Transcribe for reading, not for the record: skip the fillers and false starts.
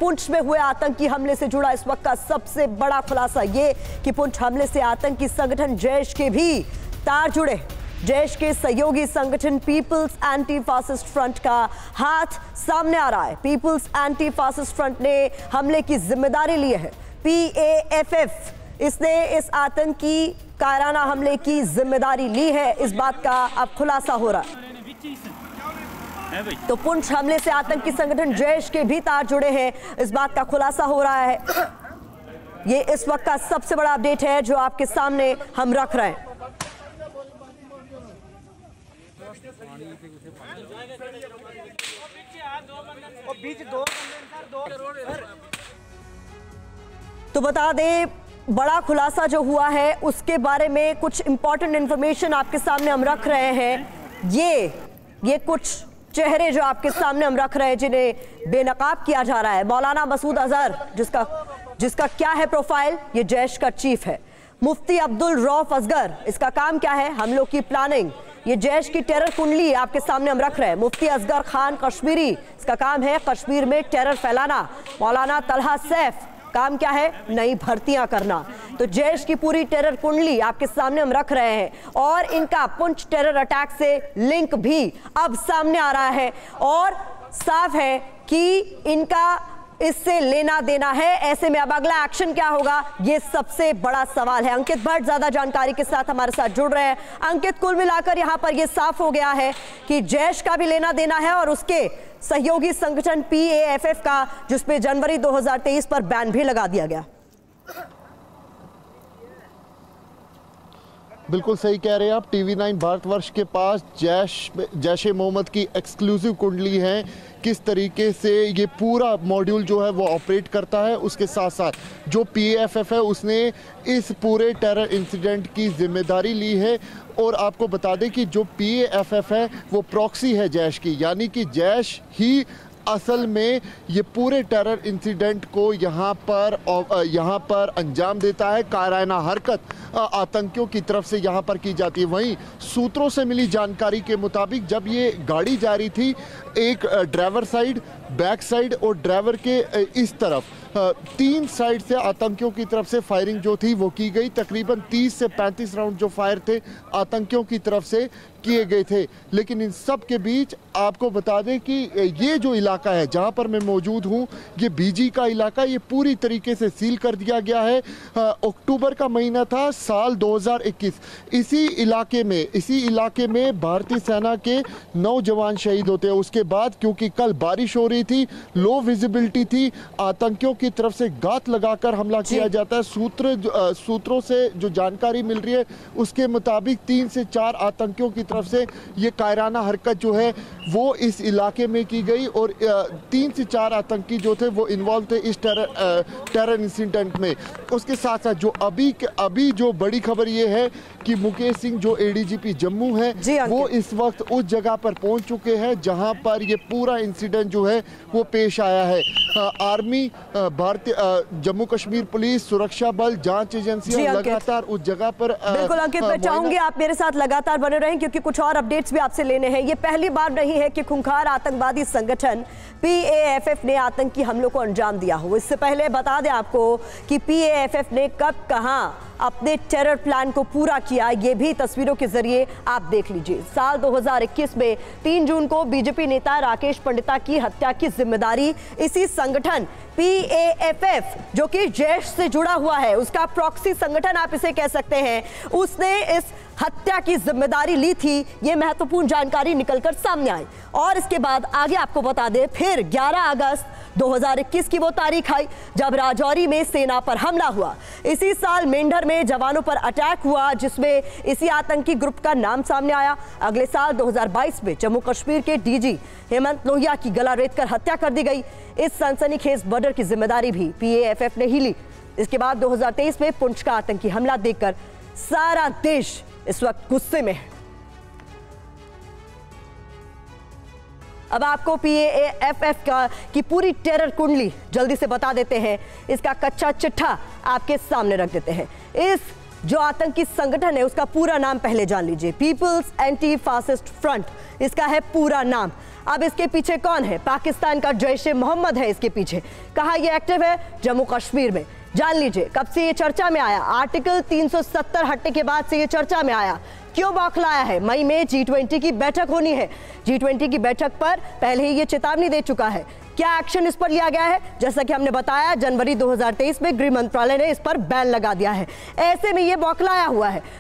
पुंछ में हुए आतंकी हमले से जुड़ा इस वक्त का सबसे बड़ा खुलासा ये कि पुंछ हमले से आतंकी संगठन जैश के भी तार जुड़े। जैश के सहयोगी संगठन पीपल्स एंटी फासिस्ट फ्रंट का हाथ सामने आ रहा है। पीपल्स एंटी फासिस्ट फ्रंट ने हमले की जिम्मेदारी ली है। PAFF इसने इस आतंकी कायराना हमले की जिम्मेदारी ली है। इस बात का अब खुलासा हो रहा है। तो पुंछ हमले से आतंकी संगठन जैश के भी तार जुड़े हैं, इस बात का खुलासा हो रहा है। ये इस वक्त का सबसे बड़ा अपडेट है जो आपके सामने हम रख रहे हैं। तो बता दें, बड़ा खुलासा जो हुआ है उसके बारे में कुछ इंपॉर्टेंट इंफॉर्मेशन आपके सामने हम रख रहे हैं। ये कुछ चेहरे जो आपके सामने हम रख रहे हैं जिन्हें बेनकाब किया जा रहा है। मौलाना मसूद अजहर जिसका क्या है प्रोफाइल, ये जैश का चीफ है। मुफ्ती अब्दुल रऊफ असगर, इसका काम क्या है, हमलों की प्लानिंग। ये जैश की टेरर कुंडली आपके सामने हम रख रहे हैं। मुफ्ती असगर खान कश्मीरी, इसका काम है कश्मीर में टेरर फैलाना। मौलाना तलहा सैफ, काम क्या है, नई भर्तियां करना। तो जैश की पूरी टेरर कुंडली आपके सामने हम रख रहे हैं और इनका पुंछ टेरर अटैक से लिंक भी अब सामने आ रहा है और साफ है कि इनका इससे लेना देना है। ऐसे में अब अगला एक्शन क्या होगा, ये सबसे बड़ा सवाल है। अंकित भट्ट ज्यादा जानकारी के साथ हमारे साथ जुड़ रहे हैं। अंकित, कुल मिलाकर यहां पर यह साफ हो गया है कि जैश का भी लेना देना है और उसके सहयोगी संगठन PAFF का, जिसपे जनवरी 2023 पर बैन भी लगा दिया गया। बिल्कुल सही कह रहे हैं आप। TV9 भारतवर्ष के पास जैश ए मोहम्मद की एक्सक्लूसिव कुंडली है, किस तरीके से ये पूरा मॉड्यूल जो है वो ऑपरेट करता है। उसके साथ साथ जो PAFF है उसने इस पूरे टेरर इंसिडेंट की जिम्मेदारी ली है। और आपको बता दें कि जो PAFF है वो प्रॉक्सी है जैश की, यानी कि जैश ही असल में ये पूरे टेरर इंसिडेंट को यहाँ पर अंजाम देता है। कायराना हरकत आतंकियों की तरफ से यहाँ पर की जाती है। वहीं सूत्रों से मिली जानकारी के मुताबिक जब ये गाड़ी जा रही थी, एक ड्राइवर साइड, बैक साइड और ड्राइवर के इस तरफ 3 साइड से आतंकियों की तरफ से फायरिंग जो थी वो की गई। तकरीबन 30 से 35 राउंड जो फायर थे आतंकियों की तरफ से किए गए थे। लेकिन इन सब के बीच आपको बता दें कि ये जो इलाका है जहां पर मैं मौजूद हूं, ये BG का इलाका, ये पूरी तरीके से सील कर दिया गया है। अक्टूबर का महीना था साल 2021। इसी इलाके में भारतीय सेना के 9 जवान शहीद होते हैं। उसके बाद क्योंकि कल बारिश हो रही थी, लो विजिबिलिटी थी, आतंकियों की तरफ से गात लगाकर हमला किया जाता है। सूत्रों से जो जानकारी मिल रही है उसके मुताबिक 3 से 4 आतंकियों की तरफ से ये कायराना हरकत जो है वो इस इलाके में की गई और 3 से 4 आतंकी जो थे वो इन्वॉल्व थे इस टेरर इंसिडेंट में। उसके साथ साथ जो अभी जो बड़ी खबर ये है कि मुकेश सिंह जो ADGP जम्मू है वो इस वक्त उस जगह पर पहुंच चुके हैं जहां पर ये पूरा इंसिडेंट जो है वो पेश आया है। आर्मी, भारतीय जम्मू कश्मीर पुलिस, सुरक्षा बल, जांच एजेंसियां लगातार उस जगह पर। बिल्कुल अंकित, मैं चाहूंगी आप मेरे साथ लगातार बने रहें क्योंकि कुछ और अपडेट्स भी आपसे लेने हैं। ये पहली बार नहीं है कि खूंखार आतंकवादी संगठन PAFF ने आतंकी हमलों को अंजाम दिया हो। इससे पहले बता दें आपको कि PAFF ने कब कहां अपने टेरर प्लान को पूरा किया, ये भी तस्वीरों के जरिए आप देख लीजिए। साल 2021 में 3 जून को BJP नेता राकेश पंडिता की हत्या की जिम्मेदारी इसी संगठन PAFF, जो कि जैश से जुड़ा हुआ है, उसका प्रॉक्सी संगठन आप इसे कह सकते हैं, उसने इस हत्या की जिम्मेदारी ली थी। ये महत्वपूर्ण जानकारी निकलकर सामने आई और इसके बाद आगे आपको बता दें, फिर 11 अगस्त 2021 की वो तारीख आई जब राजौरी में सेना पर हमला हुआ। इसी साल मेंढर में जवानों पर अटैक हुआ जिसमें इसी आतंकी ग्रुप का नाम सामने आया। अगले साल 2022 में जम्मू कश्मीर के DG हेमंत लोहिया की गला रेतकर हत्या कर दी गई। इस सनसनीखेज मर्डर की जिम्मेदारी भी PAFF ने ही ली। इसके बाद 2023 में पुंछ का आतंकी हमला देखकर सारा देश इस वक्त गुस्से में है। अब आपको PAFF की पूरी टेरर कुंडली जल्दी से बता देते हैं, इसका कच्चा चिट्ठा आपके सामने रख देते हैं। इस जो आतंकी संगठन है उसका पूरा नाम पहले जान लीजिए, पीपल्स एंटी फासिस्ट फ्रंट, इसका है पूरा नाम। अब इसके पीछे कौन है? पाकिस्तान का जैश-ए-मोहम्मद है इसके पीछे। कहाँ ये एक्टिव है? जम्मू कश्मीर में। जान लीजिए कब से ये चर्चा में आया। आर्टिकल 370 हटने के बाद से ये चर्चा में आया। क्यों बौखलाया है? मई में G20 की बैठक होनी है। G20 की बैठक पर पहले ही ये चेतावनी दे चुका है। क्या एक्शन इस पर लिया गया है? जैसा कि हमने बताया, जनवरी 2023 में गृह मंत्रालय ने इस पर बैन लगा दिया है। ऐसे में ये बौखलाया हुआ है।